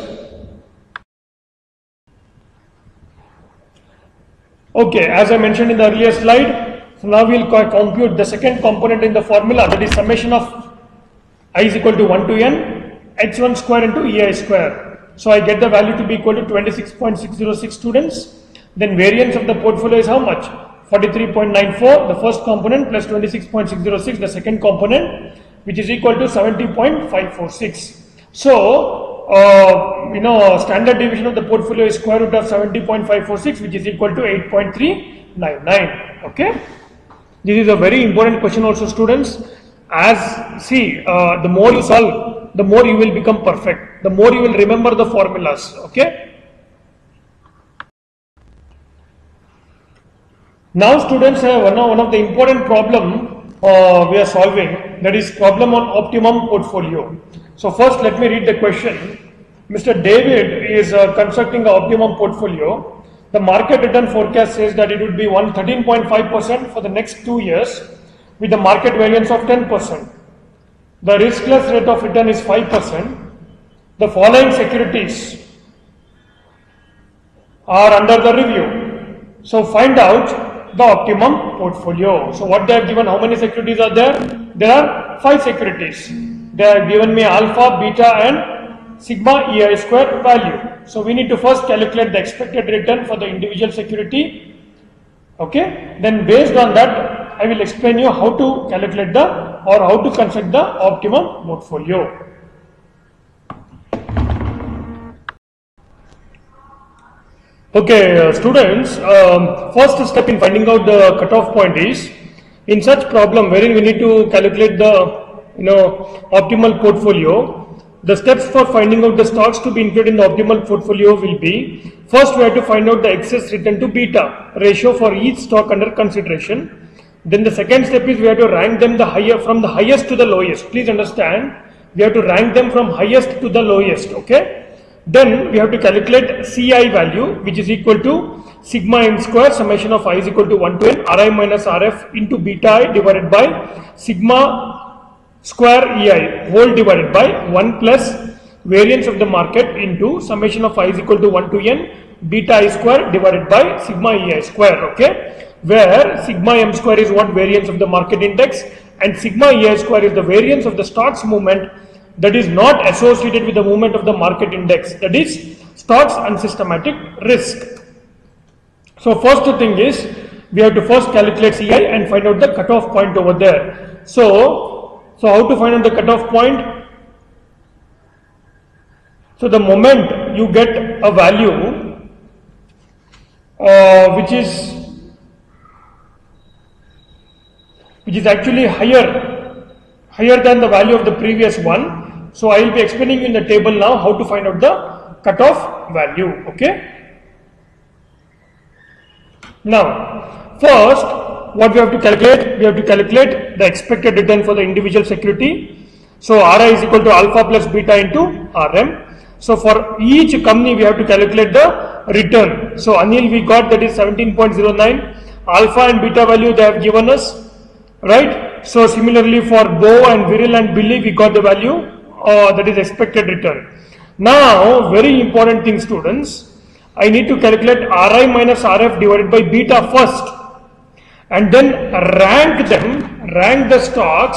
Speaker 1: Okay, as I mentioned in the earlier slide, so now we will compute the second component in the formula, that is summation of I is equal to one to n x one square into E I square. So I get the value to be equal to twenty-six point six zero six, students. Then variance of the portfolio is how much? forty-three point nine four, the first component, plus twenty-six point six zero six, the second component, which is equal to seventy point five four six. So, uh, you know, standard deviation of the portfolio is square root of seventy point five four six, which is equal to eight point three nine nine. Okay. This is a very important question also, students. As, see, uh, the more you solve, the more you will become perfect. The more you will remember the formulas. Okay. Now, students, have one, one of the important problem uh, we are solving, that is problem on optimum portfolio. So first let me read the question. Mister David is uh, constructing an optimum portfolio. The market return forecast says that it would be thirteen point five percent for the next two years with the market variance of ten percent. The riskless rate of return is five percent. The following securities are under the review. So find out the optimum portfolio. So what they have given, how many securities are there? There are five securities. they have given me alpha, beta and sigma E I square value. So we need to first calculate the expected return for the individual security. Okay, then based on that I will explain you how to calculate the or how to construct the optimum portfolio. Okay, uh, students, um, first step in finding out the cutoff point is, in such problem wherein we need to calculate the you know optimal portfolio, the steps for finding out the stocks to be included in the optimal portfolio will be, first we have to find out the excess return to beta ratio for each stock under consideration. Then the second step is we have to rank them the higher from the highest to the lowest. Please understand, we have to rank them from highest to the lowest. Okay. Then we have to calculate C I value, which is equal to sigma m square summation of I is equal to one to n Ri minus Rf into beta I divided by sigma square E I whole divided by one plus variance of the market into summation of I is equal to one to n beta I square divided by sigma E I square. Okay, where sigma m square is what variance of the market index and sigma E I square is the variance of the stocks movement that is not associated with the movement of the market index, that is stocks and systematic risk. So first thing is we have to first calculate C I and find out the cutoff point over there. So, so how to find out the cutoff point? So the moment you get a value uh, which is which is actually higher higher than the value of the previous one. So I will be explaining you in the table now how to find out the cutoff value. Okay. Now, first, what we have to calculate? We have to calculate the expected return for the individual security. So R I is equal to alpha plus beta into R M. So for each company, we have to calculate the return. So Anil, we got that is seventeen point zero nine. Alpha and beta value they have given us, right? So similarly for Bo and Viril and Billy, we got the value. Uh, that is expected return. Now, very important thing, students, I need to calculate R I minus R F divided by beta first and then rank them, rank the stocks.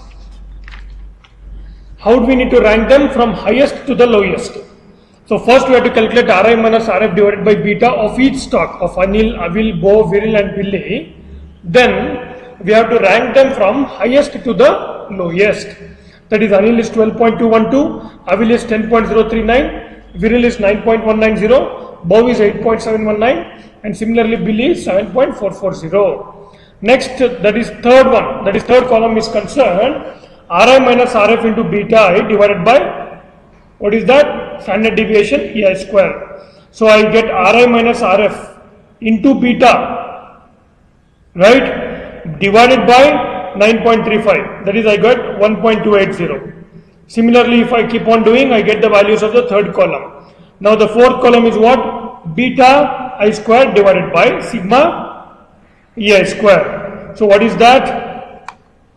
Speaker 1: How do we need to rank them from highest to the lowest? So first we have to calculate R I minus R F divided by beta of each stock of Anil, Avil, Bo, Viril and Billy. Then we have to rank them from highest to the lowest. That is, Anil is twelve point two one two, Avil is ten point zero three nine, Viril is nine point one nine zero, Bo is eight point seven one nine and similarly Billy is seven point four four zero. Next, that is third one, that is third column is concerned, R I minus R F into beta I divided by, what is that? Standard deviation E I square. So I get R I minus R F into beta, right, divided by nine point three five, that is I got one point two eight zero. Similarly, if I keep on doing, I get the values of the third column. Now the fourth column is what? Beta I square divided by sigma E I square. So what is that?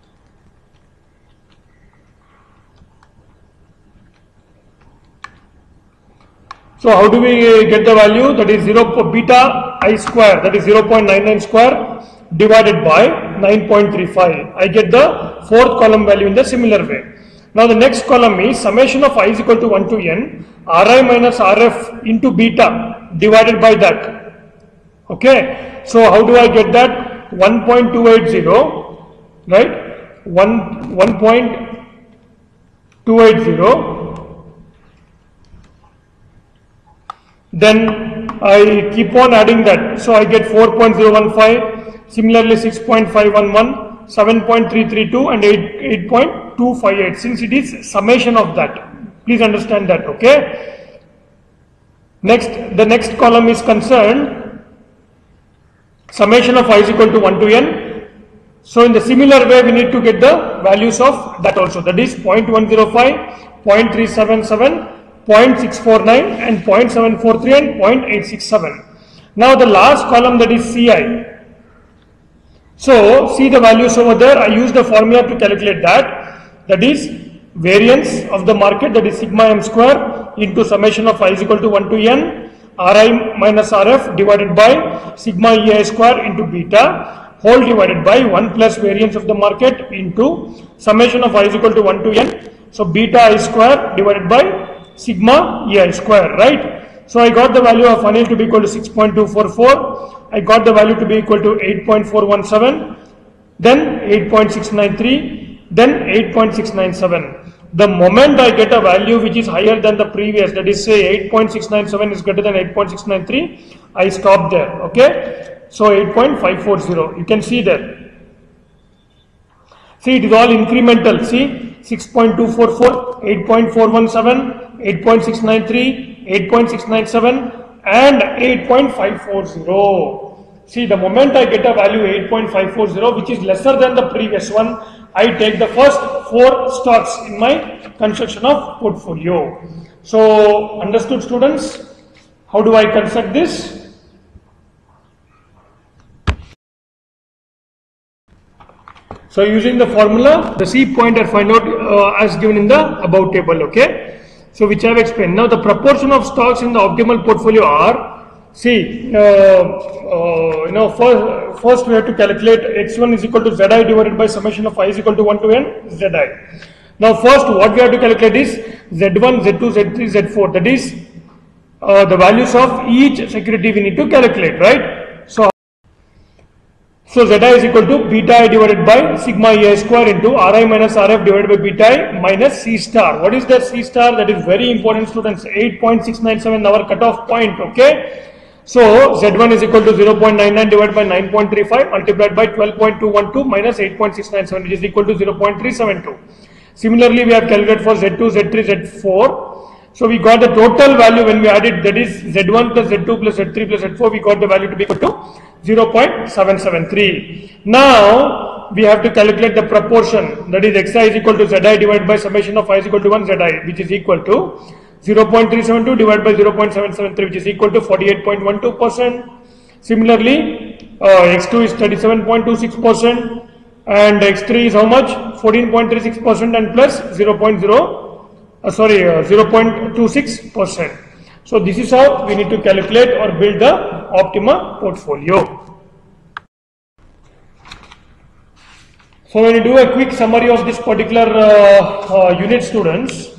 Speaker 1: So how do we get the value? That is zero beta I square, that is zero point nine nine square divided by nine point three five. I get the fourth column value in the similar way. Now the next column is summation of I is equal to one to n R I minus R F into beta divided by that. Okay. So how do I get that? one point two eight zero, right? one point two eight zero. Then I keep on adding that. So I get four point zero one five. Similarly, six point five one one, seven point three three two and eight point two five eight, since it is summation of that. Please understand that, okay? Next, the next column is concerned, summation of I is equal to one to n. So in the similar way, we need to get the values of that also. That is zero point one zero five, zero point three seven seven, zero point six four nine and zero point seven four three and zero point eight six seven. Now the last column, that is C I. So, see the values over there, I use the formula to calculate that, that is variance of the market, that is sigma m square into summation of I is equal to one to n, R I minus R F divided by sigma E I square into beta whole divided by one plus variance of the market into summation of I is equal to one to n So beta I square divided by sigma E I square, right? So I got the value of Anil to be equal to six point two four four. I got the value to be equal to eight point four one seven, then eight point six nine three, then eight point six nine seven. The moment I get a value which is higher than the previous, that is say eight point six nine seven is greater than eight point six nine three, I stop there, okay? So eight point five four zero, you can see there. See, it is all incremental. See, six point two four four, eight point four one seven, eight point six nine three, eight point six nine seven and eight point five four zero. See, the moment I get a value eight point five four zero which is lesser than the previous one, I take the first four stocks in my construction of portfolio. So, understood students? How do I construct this? So, using the formula, the C point I find out uh, as given in the above table, okay? So, which I have explained. Now, the proportion of stocks in the optimal portfolio are, see, uh, uh, you know, first, first we have to calculate x one is equal to zi divided by summation of I is equal to one to n zi. Now, first what we have to calculate is z one, z two, z three, z four, that is uh, the values of each security we need to calculate, right? So, So Zi is equal to beta I divided by sigma E I square into Ri minus Rf divided by beta I minus C star. What is that C star? That is very important, students. eight point six nine seven our cutoff point, okay? So Z one is equal to zero point nine nine divided by nine point three five multiplied by twelve point two one two minus eight point six nine seven, which is equal to zero point three seven two. Similarly, we have calculated for Z two, Z three, Z four. So we got the total value when we added, that is Z one plus Z two plus Z three plus Z four, we got the value to be equal to zero point seven seven three. Now we have to calculate the proportion, that is xi is equal to zi divided by summation of I is equal to one zi, which is equal to zero point three seven two divided by zero point seven seven three, which is equal to forty-eight point one two percent. Similarly, uh, x two is thirty-seven point two six percent and x three is how much? fourteen point three six percent and plus zero point zero uh, sorry uh, zero point two six percent. So this is how we need to calculate or build the optima portfolio. So when you do a quick summary of this particular uh, uh, unit, students,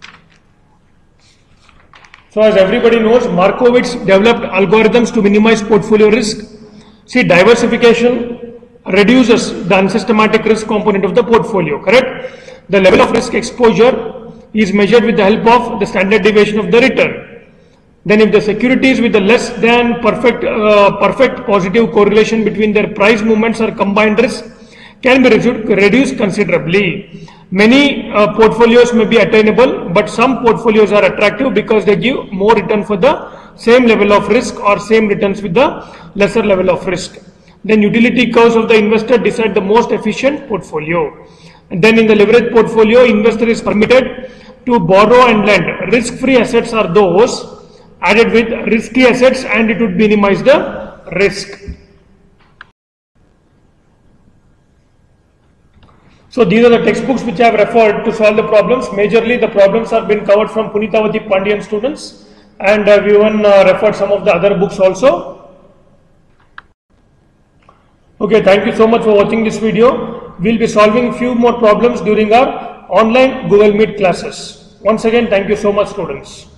Speaker 1: so as everybody knows, Markowitz developed algorithms to minimize portfolio risk. See, diversification reduces the unsystematic risk component of the portfolio, correct? The level of risk exposure is measured with the help of the standard deviation of the return. Then if the securities with the less than perfect uh, perfect positive correlation between their price movements or combined risk can be reduced considerably. Many uh, portfolios may be attainable, but some portfolios are attractive because they give more return for the same level of risk or same returns with the lesser level of risk. Then utility curves of the investor decide the most efficient portfolio. And then in the leverage portfolio, investor is permitted to borrow and lend. Risk-free assets are those added with risky assets, and it would minimize the risk. So these are the textbooks which I have referred to solve the problems. Majorly the problems have been covered from Punitavati Pandian students, and uh, we even uh, referred some of the other books also. Okay, thank you so much for watching this video. We will be solving few more problems during our online Google Meet classes. Once again, thank you so much, students.